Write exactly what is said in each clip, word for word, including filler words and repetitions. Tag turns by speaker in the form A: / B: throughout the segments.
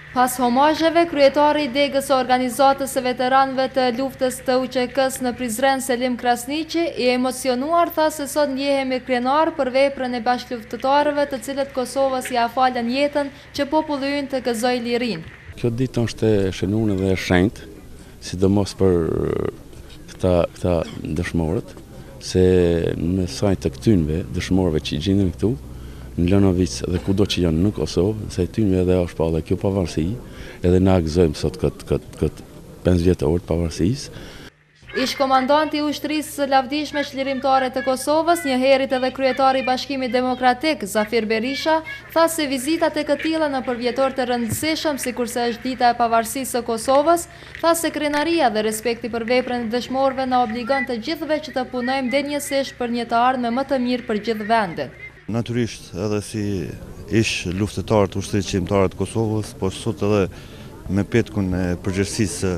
A: Pas homazheve, kryetari i degës së organizatës së veteranëve të luftës të U Q K-s në Prizren, Selim Krasniqi, i emocionuar tha se sot ndjehemi krenar për veprën e bashkëluftëtarëve të cilët Kosovës ja falën jetën që populli ynë të gëzoj lirinë.
B: Kjo ditë është e shënuar dhe e shenjtë, sidomos për këta këta dëshmorët, se në sajt të këtynve dëshmorëve që i gjenden këtu në Lënovic dhe kudo që janë në Kosovë, se tynve edhe është pa dhe kjo pavarësi, edhe na gëzojmë sot këtë këtë këtë pesë vjetor të pavarësisë.
A: Ish komandanti i ushtrisë së lavdishme çlirimtare të Kosovës, njëherët edhe kryetari i Bashkimit Demokratik, Zafir Berisha, tha se vizitat e këtilla në përvjetor të rëndësishëm, sikurse është dita e pavarësisë së Kosovës, tha se krenaria dhe respekti për veprën e dëshmorëve na obligon të gjithëve që të punojmë denjësisht për një të ardhme më të mirë për gjithë vendin.
C: Natyrisht edhe si ish luftëtar të ushtrisë çlirimtare të Kosovës, po sot edhe me petkun e përgjegjësisë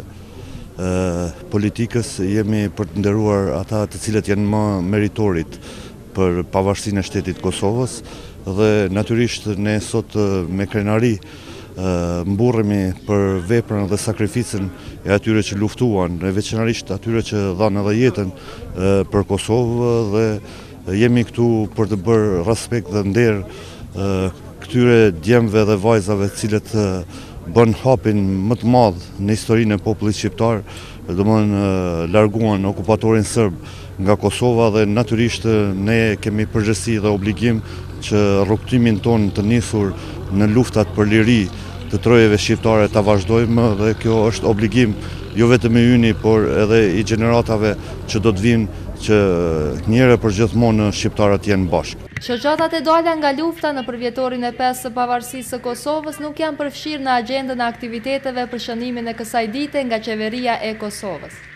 C: politikës jemi për të nderuar ata të cilët janë më meritorit për pavarësinë e shtetit Kosovës dhe natyrisht ne sot me krenari mburremi për veprën dhe sakrificën e atyre që luftuan, e veçanërisht atyre që dhanë edhe jetën për Kosovë dhe jemi këtu për të bërë respekt dhe nder këtyre djemve dhe vajzave të cilët bën hapin më të madh në historinë e popullit shqiptar, domethënë larguan okupatorin serb nga Kosova dhe natyrisht ne kemi përgjegjësi dhe obligim që rrugtimin ton të nisur në luftat për liri të trojeve shqiptare ta vazhdojmë dhe kjo është obligim jo vetëm i yni, por edhe i gjeneratave që do të vinë që njëre për gjithmonë shqiptarët jenë bashkë.
A: Shoqatat e dala nga lufta në përvjetorin e pesë së pavarësisë së Kosovës nuk janë përfshirë në agjendën e aktiviteteve për shënimin e kësaj dite nga qeveria e Kosovës.